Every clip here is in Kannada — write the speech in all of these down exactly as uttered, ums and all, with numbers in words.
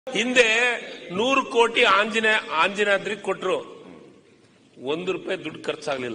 ಹಿಂದೆ ನೂರು ಕೋಟಿ ಆಂಜನೇಯ ಆಂಜನಾದ್ರಿ ಕೊಟ್ರು, ಒಂದು ರೂಪಾಯಿ ದುಡ್ಡು ಖರ್ಚಾಗಲಿಲ್ಲ.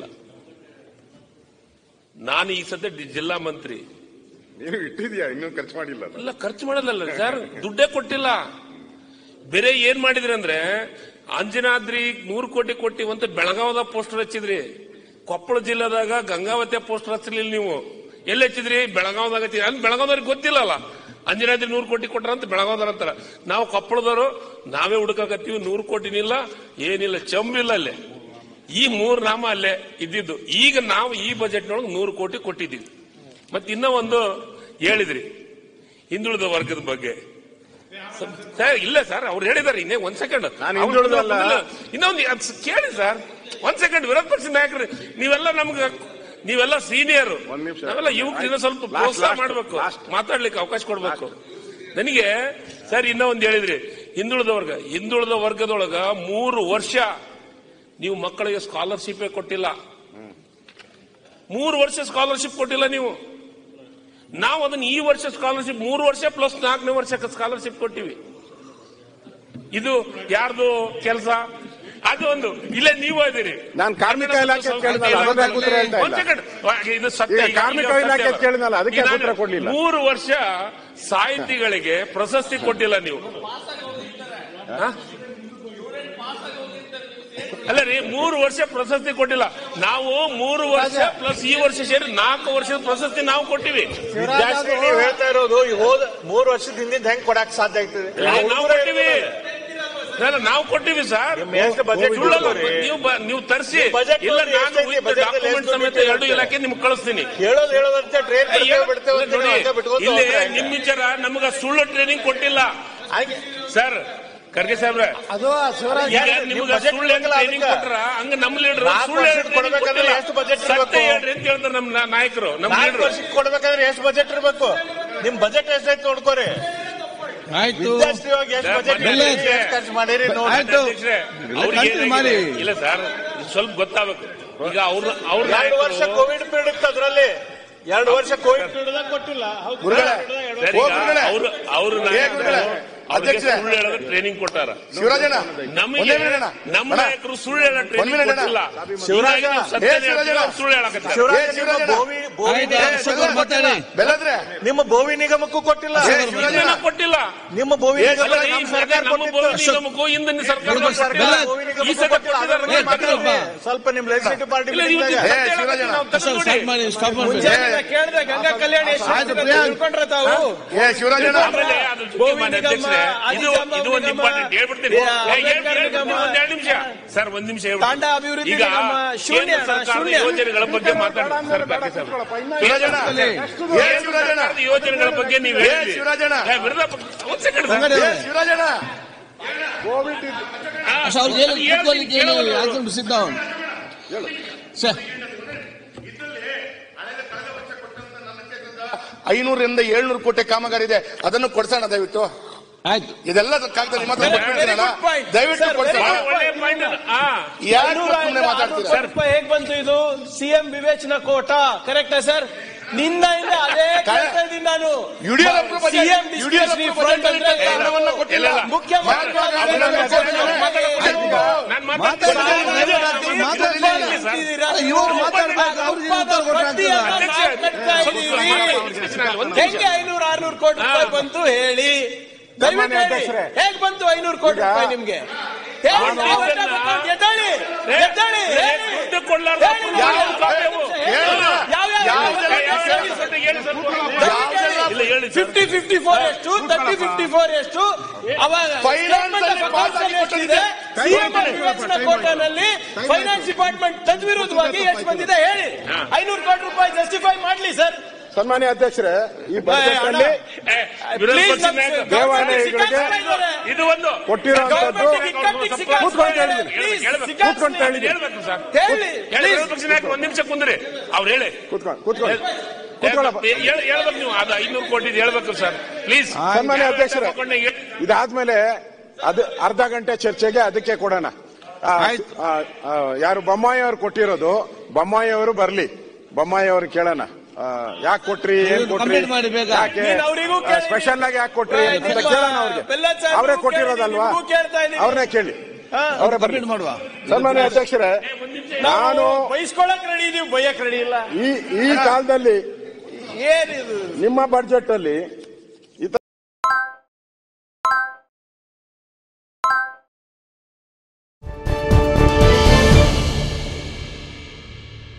ನಾನು ಈ ಸದ್ಯ ಜಿಲ್ಲಾ ಮಂತ್ರಿ. ನೀನು ಇಟ್ಟಿದ್ಯಾ? ಇನ್ನೂ ಖರ್ಚು ಮಾಡಿಲ್ಲ. ಇಲ್ಲ, ಖರ್ಚು ಮಾಡಲ್ಲ ಸರ್, ದುಡ್ಡೇ ಕೊಟ್ಟಿಲ್ಲ. ಬೇರೆ ಏನ್ ಮಾಡಿದ್ರಿ ಅಂದ್ರೆ, ಆಂಜನಾದ್ರಿ ನೂರು ಕೋಟಿ ಕೊಟ್ಟಿವಂತ ಬೆಳಗಾವದ ಪೋಸ್ಟರ್ ಹಚ್ಚಿದ್ರಿ. ಕೊಪ್ಪಳ ಜಿಲ್ಲೆದಾಗ ಗಂಗಾವತಿಯ ಪೋಸ್ಟರ್ ಹಚ್ಚಲಿಲ್ಲ. ನೀವು ಎಲ್ಲಿ ಹಚ್ಚಿದ್ರಿ? ಬೆಳಗಾವದಾಗ ಹಚ್ಚಿದ್ರಿ. ಅಲ್ಲಿ ಬೆಳಗಾವದವ್ರಿಗೆ ಗೊತ್ತಿಲ್ಲಲ್ಲ ಅಂಜನಾದ್ರಿ ನೂರು ಕೋಟಿ ಕೊಟ್ರ ಅಂತ ಬೆಳಗಾವದವ್ರ ಅಂತಾರ. ನಾವು ಕೊಪ್ಪಳದವರು ನಾವೇ ಹುಡುಕಾಕತ್ತೀವಿ, ನೂರು ಕೋಟಿನಿಲ್ಲ, ಏನಿಲ್ಲ, ಚಂಬಿಲ್ಲ ಅಲ್ಲೇ. ಈ ಮೂರ್ ನಾಮ ಅಲ್ಲೇ ಇದ್ದಿದ್ದು. ಈಗ ನಾವು ಈ ಬಜೆಟ್ನೊಳಗೆ ನೂರು ಕೋಟಿ ಕೊಟ್ಟಿದ್ದೀವಿ. ಮತ್ತೆ ಇನ್ನೂ ಒಂದು ಹೇಳಿದ್ರಿ, ಹಿಂದುಳಿದ ವರ್ಗದ ಬಗ್ಗೆ. ಸರ್ ಇಲ್ಲ ಸರ್, ಅವ್ರು ಹೇಳಿದಾರೆ. ಇನ್ನೇ ಒಂದ್ ಸೆಕೆಂಡ್, ಇನ್ನೊಂದು ಕೇಳಿ ಸರ್, ಒಂದ್ ಸೆಕೆಂಡ್. ವಿರೋಧ ಪಕ್ಷದ ನಾಯಕರು ನೀವೆಲ್ಲ ನಮ್ಗೆ, ನೀವೆಲ್ಲ ಸೀನಿಯರ್, ನಾವೆಲ್ಲ ಯುವಕರಿಂದ ಸ್ವಲ್ಪ ಪ್ರೋತ್ಸಾಹ ಮಾಡಬೇಕು, ಮಾತಾಡ್ಲಿಕ್ಕೆ ಅವಕಾಶ ಕೊಡ್ಬೇಕು ನನಗೆ. ಸರ್ ಇನ್ನೂ ಒಂದು ಹೇಳಿದ್ರಿ, ಹಿಂದುಳಿದ ವರ್ಗ. ಹಿಂದುಳಿದ ವರ್ಗದೊಳಗ ಮೂರು ವರ್ಷ ನೀವು ಮಕ್ಕಳಿಗೆ ಸ್ಕಾಲರ್ಶಿಪ್ ಕೊಟ್ಟಿಲ್ಲ. ಮೂರು ವರ್ಷ ಸ್ಕಾಲರ್ಶಿಪ್ ಕೊಟ್ಟಿಲ್ಲ ನೀವು. ನಾವು ಅದನ್ನ ಈ ವರ್ಷ ಸ್ಕಾಲರ್ಶಿಪ್ ಮೂರು ವರ್ಷ ಪ್ಲಸ್ ನಾಲ್ಕನೇ ವರ್ಷಕ್ಕೆ ಸ್ಕಾಲರ್ಶಿಪ್ ಕೊಟ್ಟಿವಿ. ಇದು ಯಾರ್ದು ಕೆಲಸ? ಅದು ಒಂದು. ಇಲ್ಲ, ನೀವು ಅದೀರಿ. ನಾನು ಕಾರ್ಮಿಕ ಇಲಾಖೆ ಇದು ಸತ್ಯ. ಕಾರ್ಮಿಕ ಇಲಾಖೆ ಕೇಳಿದ್ನಲ್ಲ, ಅದಕ್ಕೆ ಉತ್ತರ ಕೊಡ್ಲಿಲ್ಲ. ಮೂರು ವರ್ಷ ಸಾಹಿತಿಗಳಿಗೆ ಪ್ರಶಸ್ತಿ ಕೊಟ್ಟಿಲ್ಲ ನೀವು. ಅಲ್ಲ ರೀ, ಮೂರು ವರ್ಷ ಪ್ರಶಸ್ತಿ ಕೊಟ್ಟಿಲ್ಲ. ನಾವು ಮೂರು ವರ್ಷ ಪ್ಲಸ್ ಈ ವರ್ಷ ಸೇರಿ ನಾಲ್ಕು ವರ್ಷದ ಪ್ರಶಸ್ತಿ ನಾವು ಕೊಟ್ಟಿವಿ. ನೀವು ಹೇಳ್ತಾ ಇರೋದು ಹೋದ ಮೂರು ವರ್ಷದ ಹಿಂದಿಂದ ಹೆಂಗ್ ಕೊಡಕ್ ಸಾಧ್ಯ ಆಗ್ತದೆ? ನಾವು ಕೊಟ್ಟಿವಿ, ನಾವು ಕೊಟ್ಟಿವಿ ಸರ್. ನೀವು ನೀವು ತರಿಸಿ ಇಲ್ಲ, ನಾನು ಡಾಕ್ಯುಮೆಂಟ್ ಸಮೇತ ಎರಡು ಇಲಾಖೆ ನಿಮ್ಗೆ ಕಳಿಸ್ತೀನಿ. ಹೇಳೋದು ಹೇಳೋದಂತೆ ಟ್ರೈನ್ ಇಲ್ಲಿ ನಿಮ್ ವಿಚಾರ, ನಮ್ಗ ಸುಳ್ಳು ಟ್ರೈನಿಂಗ್ ಕೊಟ್ಟಿಲ್ಲ ಸರ್. ಖರ್ಗೆ ಸಾಹೇಬ್ರೆ, ಅದು ನಿಮ್ಗೆ ಸುಳ್ಳು ಹೆಂಗ್ ಟ್ರೈನಿಂಗ್ ಕೊಟ್ರ ಹಂಗ ನಮ್ ಲೀಡರ್ ಸುಳ್ಳು ಕೊಡ್ಬೇಕಾದ್ರೆ ಎಷ್ಟು ಬಜೆಟ್ ಸತ್ಯ ಹೇಳ್ರಿ ಅಂತ ಹೇಳ್ತಾರೆ ನಮ್ ನಾಯಕರು. ನಮ್ ಲೀಡರ್ ಕೊಡ್ಬೇಕಾದ್ರೆ ಎಷ್ಟು ಬಜೆಟ್ ಇರಬೇಕು? ನಿಮ್ ಬಜೆಟ್ ಎಷ್ಟಾಯ್ತು ನೋಡ್ಕೋರಿ. ಖರ್ಚು ಮಾಡಿರಿ ಇಲ್ಲ ಸರ್, ಸ್ವಲ್ಪ ಗೊತ್ತಾಗಬೇಕು. ಈಗ ಅವ್ರ ಅವ್ರ ಎರಡು ವರ್ಷ ಕೋವಿಡ್ ಪೀರಿಯಡ್ ಇತ್ತು, ಅದರಲ್ಲಿ ಎರಡು ವರ್ಷ ಕೋವಿಡ್ ಪೀರಿಯಡ್ ಕೊಟ್ಟಿಲ್ಲ. ಅವರು ಅವರು ಸುಳ್ಳು ಹೇಳೋದು ಟ್ರೈನಿಂಗ್ ಕೊಟ್ಟಾರ. ನಮಗೆ ನಮ್ಮ ನಾಯಕರು ಸುಳ್ಳು ಹೇಳೋ ಟ್ರೈನಿಂಗ್ ಕೊಟ್ಟಿಲ್ಲ. ಸುಳ್ಳು ಹೇಳಕತ್ತ ನಿಮ್ಮ ಭೋವಿ ನಿಗಮಕ್ಕೂ ಕೊಟ್ಟಿಲ್ಲ. ಕೊಟ್ಟಿಲ್ಲ ನಿಮ್ಮ ಭೋವಿ ನಿಗಮಕ್ಕೂ ಹಿಂದಿನ ಸರ್ಕಾರ ಸ್ವಲ್ಪ ನಿಮ್ ಲೆಜಿಸ್ಲೇಟಿವ್ ಪಾರ್ಟಿ ಕೇಳಿದ್ರೆ ಗಂಗಾ ಕಲ್ಯಾಣ ತಾವು ಇದು ಇದು ಒಂದು ಇಂಪಾರ್ಟೆಂಟ್ ಹೇಳ್ಬಿಡ್ತೀನಿ. ಒಂದೆರಡು ನಿಮಿಷ ಸರ್, ಒಂದ್ ನಿಮಿಷ ಹೇಳ್ಬಿಡ್ತೀನಿ. ಈಗ ಕೇಂದ್ರ ಸರ್ಕಾರದ ಯೋಜನೆಗಳ ಬಗ್ಗೆ ಮಾತಾಡೋಣ ಸರ್. ಯೋಜನೆಗಳ ಬಗ್ಗೆ ನೀವು ಹೇಳಿ. ವಿರೋಧ ಒಂದ್ ಸೆಕೆಂಡ್ ಐನೂರರಿಂದ ಏಳ್ನೂರು ಕೋಟಿ ಕಾಮಗಾರಿ ಇದೆ, ಅದನ್ನು ಕೊಡ್ಸೋಣ ದಯವಿಟ್ಟು. ಆಯ್ತು, ಇದೆಲ್ಲ ಕಾಗದ ನಿಮ್ಮ ಹತ್ರ ದಯವಿಟ್ಟು ಕೊಡ್ಸೋಣ. ಹೇಗ್ ಬಂತು ಇದು? ಸಿಎಂ ವಿವೇಚನಾ ಕೋಟ ಕರೆಕ್ಟಾ ಸರ್? ನಿನ್ನ ಇಂದ ಅದೇ ಕೇಳ್ತಾ ನಾನು. ಸಿಎಂ ಹೆಂಗೆ ಐನೂರು ಆರ್ನೂರು ಕೋಟಿ ರೂಪಾಯಿ ಬಂತು ಹೇಳಿ, ಹೇಗ್ ಬಂತು ಐನೂರು ಕೋಟಿ ರೂಪಾಯಿ ನಿಮ್ಗೆ? ಫಿಫ್ಟಿ ಫಿಫ್ಟಿ ಫೋರ್ ಎಷ್ಟು? ತರ್ಟಿ ಫಿಫ್ಟಿ ಫೋರ್ ಎಷ್ಟು? ಕೋಟಾನಲ್ಲಿ ಫೈನಾನ್ಸ್ ಡಿಪಾರ್ಟ್ಮೆಂಟ್ ತದ್ವಿರುದ್ಧವಾಗಿ ಎಷ್ಟು ಬಂದಿದೆ ಹೇಳಿ. ಐನೂರು ಕೋಟಿ ರೂಪಾಯಿ ಜಸ್ಟಿಫೈ ಮಾಡ್ಲಿ ಸರ್. ಸನ್ಮಾನ್ಯ ಅಧ್ಯಕ್ಷರೇ, ಈ ಬಜೆಟ್ ಅಲ್ಲಿ ದೇವಾಲಯಗಳಿಗೆ ಇದು ಒಂದು ಕೊಟ್ಟಿರುವಂತದ್ದು ಕೂತ್ಕೊಂಡು ಹೇಳಿದ್ದೀನಿ. ಒಂದ್ ನಿಮಿಷ ಕುಂದ್ರಿ, ಅವ್ರು ಹೇಳಿ. ಕೂತ್ಕೊಂಡು ಕೂತ್ಕೊಂಡು ಹೇಳ್ಬೇಕು ನೀವು. ಅದು ಐನೂರು ಕೋಟಿ ಹೇಳ್ಬೇಕು ಸರ್, ಪ್ಲೀಸ್. ಸನ್ಮಾನ್ಯ ಅಧ್ಯಕ್ಷರೇ, ಇದಾದ್ಮೇಲೆ ಅದು ಅರ್ಧ ಗಂಟೆ ಚರ್ಚೆಗೆ ಅದಕ್ಕೆ ಕೊಡೋಣ. ಯಾರು ಬೊಮ್ಮಾಯಿ ಅವರು ಕೊಟ್ಟಿರೋದು, ಬೊಮ್ಮಾಯಿ ಅವರು ಬರ್ಲಿ, ಬೊಮ್ಮಾಯಿ ಅವರು ಕೇಳೋಣ. ಯಾಕೆ ಕೊಟ್ರಿ ಏನ್ ಕೊಟ್ರಿ ಕಂಪ್ಲೀಟ್ ಮಾಡಿ ಬೇಗ. ಯಾಕೆ ನೀನ್ ಅವ್ರಿಗೂ ಕೇಳಿ. ಸ್ಪೆಷಲ್ ಆಗಿ ಯಾಕೆ ಕೊಟ್ರಿ ಏ, ಅಂತ ನಿಮ್ಮ ಕೇಳೋಣ ಅವ್ರಿಗೆ. ಬೆಲ್ಲದ್ ಸಾಹೇಬ್ರಿಗೂ ಅವರೇ ಕೇಳಿ, ಕೊಟ್ಟಿರೋದಲ್ವಾ, ನಿಮ್ಗೂ ಕೇಳ್ತಾ ಇದೀನಿ. ಅವ್ರನ್ನೇ ಕೇಳಿ. ಹಾ. ಅವರೇ ಬರ್ಲಿ. ಕಂಪ್ಲೀಟ್ ಮಾಡುವ. ಸನ್ಮಾನ್ಯ ಅಧ್ಯಕ್ಷರೇ, ನಾವು ನಾನು ಬೈಸ್ಕೊಳಕ್ ರೆಡಿ ಇದೀವಿ, ಬೈಯಕ್ ರೆಡಿ ಇಲ್ಲ. ಈ ಈ ಕಾಲದಲ್ಲಿ ಏನಿದು ನಿಮ್ಮ ಬಡ್ಜೆಟ್ ಅಲ್ಲಿ